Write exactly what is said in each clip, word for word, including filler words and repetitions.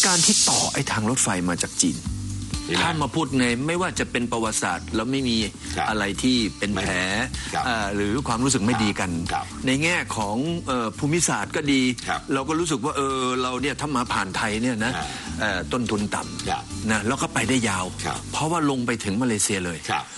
การที่ต่อไอ้ทางรถไฟมาจากจีนถ้ามาพูดในไม่ว่าจะเป็นประวัติศาสตร์แล้วไม่มีอะไรที่เป็นแผลหรือความรู้สึกไม่ดีกันในแง่ของภูมิศาสตร์ก็ดีเราก็รู้สึกว่าเออเราเนี่ยถ้ามาผ่านไทยเนี่ยนะต้นทุนต่ำนะแล้วก็ไปได้ยาวเพราะว่าลงไปถึงมาเลเซียเลย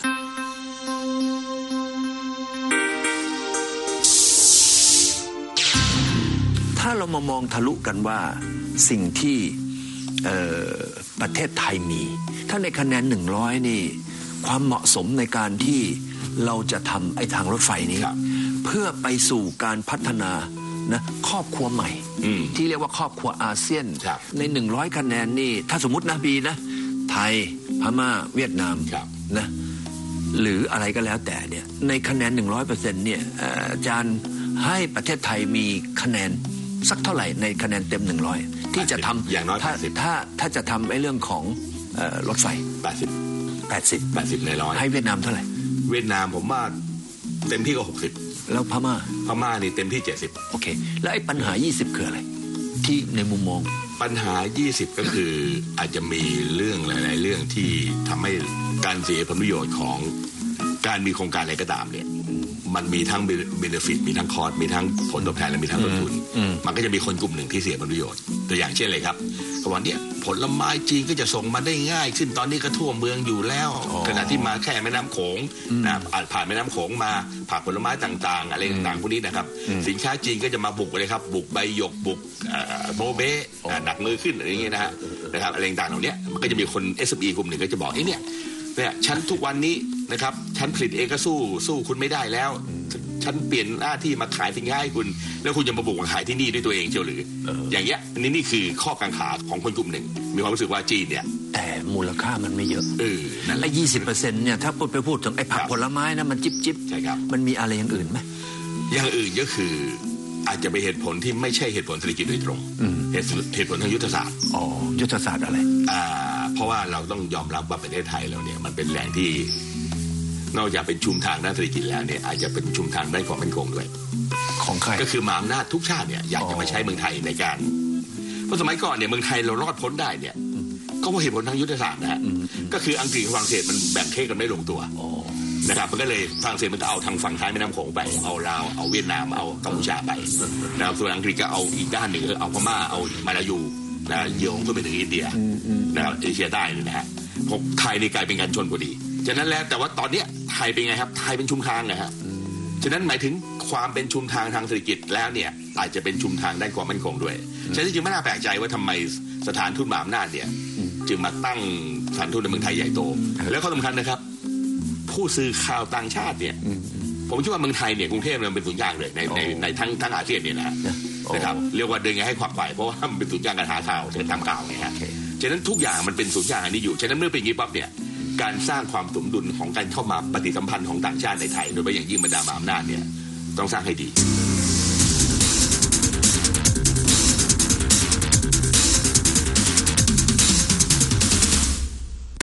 ถ้าเรามามองทะลุกันว่าสิ่งที่ประเทศไทยมีถ้าในคะแนนหนึ่งร้อยนี่ความเหมาะสมในการที่เราจะทำไอ้ทางรถไฟนี้เพื่อไปสู่การพัฒนานะครอบครัวใหม่ที่เรียกว่าครอบครัวอาเซียนในหนึ่งร้อยคะแนนนี่ถ้าสมมตินะบีนะไทยพม่าเวียดนามนะหรืออะไรก็แล้วแต่เนี่ยในคะแนน หนึ่งร้อยเปอร์เซ็นต์ เนี่ยอาจารย์ให้ประเทศไทยมีคะแนนสักเท่าไหร่ในคะแนนเต็มหนึ่งร้อยที่จะทำอย่างน้อยถ้าถ้าถ้าจะทำไอ้เรื่องของรถไฟแปดสิบแปดสิบแปดสิบในร้อยให้เวียดนามเท่าไหร่เวียดนามผมว่าเต็มที่ก็หกสิบแล้วพม่าพม่านี่เต็มที่เจ็ดสิบโอเคแล้วไอ้ปัญหายี่สิบคืออะไรที่ในมุมมองปัญหายี่สิบก็คืออาจจะมีเรื่องหลายๆเรื่องที่ทำให้การเสียผลประโยชน์ของการมีโครงการอะไรก็ตามเนี่ยมันมีทั้งเบเนฟิตมีทั้งคอสมีทั้งผลตอบแทนและมีทั้งต้นทุนมันก็จะมีคนกลุ่มหนึ่งที่เสียผลประโยชน์ตัวอย่างเช่นเลยครับก็ว่าเนี่ยผลไม้จีนก็จะส่งมาได้ง่ายขึ้นตอนนี้ก็ทั่วเมืองอยู่แล้วขณะที่มาแค่แม่น้ำโขงนะผ่านแม่น้ำโขงมาผักผลไม้ต่างๆอะไรต่างๆพวกนี้นะครับสินค้าจีนก็จะมาบุกเลยครับบุกใบหยกบุกโบเบ้หนักมือขึ้นอะไรอย่างเงี้ยนะฮะนะครับอะไรต่างๆเหล่านี้มันก็จะมีคน เอส เอ็ม อี กลุ่มหนึ่งก็จะบอกไอ้เนี่ยเนี่ยฉันทุกวันนี้นะครับฉันผลิตเองก็สู้สู้คุณไม่ได้แล้วฉันเปลี่ยนหน้าที่มาขายสินค้าให้คุณแล้วคุณจะมาบุกมาขายที่นี่ด้วยตัวเองเชียวหรือ อ, อย่างเงี้ยอันนี้นี่คือข้อกังขาของคนกลุ่มหนึ่งมีความรู้สึกว่าจีนเนี่ยแต่มูลค่ามันไม่เยอะเออนั่นแหละยี่สิบเปอร์เซ็นต์เนี่ยถ้าพูดไปพูดถึงไอ้ผักผลไม้นะมันจิ๊บจิ๊บใช่ครับมันมีอะไรอย่างอื่นไหมอย่างอื่นก็คืออาจจะเป็นเหตุผลที่ไม่ใช่เหตุผลเศรษฐกิจโดยตรงเหตุเหตุผลทางยุทธศาสตร์อ๋อยุทธศาสตร์อะไรอ่าเพราะว่าเราต้องยอมรับว่าประเทศไทยเราเนี่ยมันเป็นแหล่งที่นอกจากเป็นชุมทางด้านเศรษฐกิจแล้วเนี่ยอาจจะเป็นชุมทางด้านความมั่นคงด้วยของใครก็คือมหาอำนาจทุกชาติเนี่ยอยากจะมาใช้เมืองไทยในการเพราะสมัยก่อนเนี่ยเมืองไทยเรารอดพ้นได้เนี่ยก็เพราะเหตุผลทางยุทธศาสตร์นะฮะก็คืออังกฤษกับฝรั่งเศสมันแบ่งเขตกันไม่ลงตัวนะครับมันก็เลยฝรั่งเศสมันก็เอาทางฝั่งซ้ายแม่น้ำโขงไปเอาลาวเอาเวียดนามเอากัมพูชาไปนะครับส่วนอังกฤษก็เอาอีกด้านหนึ่งเอาพม่าเอามาลายูนะโยงก็ไปถึงอินเดียนะครับเอเชียใต้นี่นะฮะพวกไทยนี่กลายเป็นการชนพอดีฉะนั้นแล้วแต่ว่าตอนนี้ไทยเป็นไงครับไทยเป็นชุมทางนะฮะฉะนั้นหมายถึงความเป็นชุมทางทางเศรษฐกิจแล้วเนี่ยอาจจะเป็นชุมทางด้านความมั่นคงด้วยฉะนั้นจึงไม่น่าแปลกใจว่าทำไมสถานทูตมหาอำนาจเนี่ยจึงมาตั้งสถานทูตในเมืองไทยใหญ่โตแล้วข้อสำคัญนะครับผู้สื่อข่าวต่างชาติเนี่ยผมคิดว่าเมืองไทยเนี่ยกรุงเทพมันเป็นศูนย์กลางเลยในในในทั้งทั้งอาเซียนเนี่ยนะนะครับเรียกว่าเดินไงให้ขวักไขว่เพราะว่ามันเป็นศูนย์กลางการหาข่าวการทำข่าวไงฮะฉะนั้นทุกอย่างมันเป็นศูนย์กลางอันนี้อยู่ฉะนั้นเมื่อเป็นอย่างนี้ปั๊บเนี่ยการสร้างความสมดุลของการเข้ามาปฏิสัมพันธ์ของต่างชาติในไทยโดยเฉพาะอย่างยิ่งบรรดามหาอำนาจเนี่ยต้องสร้างให้ดี